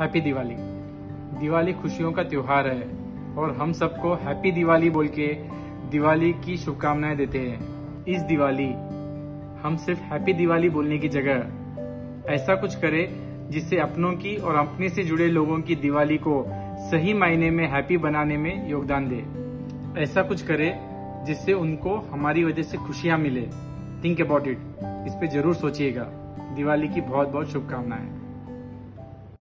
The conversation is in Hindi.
हैप्पी दिवाली। दिवाली खुशियों का त्योहार है और हम सबको हैप्पी दिवाली बोल के दिवाली की शुभकामनाएं देते हैं। इस दिवाली हम सिर्फ हैप्पी दिवाली बोलने की जगह ऐसा कुछ करें जिससे अपनों की और अपने से जुड़े लोगों की दिवाली को सही मायने में हैप्पी बनाने में योगदान दे। ऐसा कुछ करें जिससे उनको हमारी वजह से खुशियां मिले। Think about it. इस पे जरूर सोचिएगा। दिवाली की बहुत बहुत शुभकामनाएं।